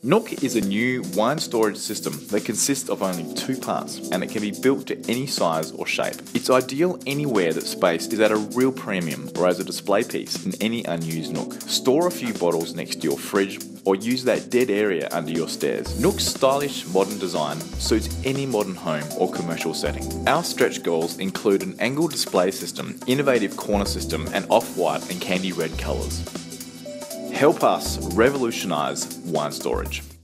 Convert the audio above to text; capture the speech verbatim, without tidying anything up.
Nook is a new wine storage system that consists of only two parts, and it can be built to any size or shape. It's ideal anywhere that space is at a real premium or as a display piece in any unused nook. Store a few bottles next to your fridge or use that dead area under your stairs. Nook's stylish modern design suits any modern home or commercial setting. Our stretch goals include an angled display system, innovative corner system, and off-white and candy red colours. Help us revolutionise wine storage.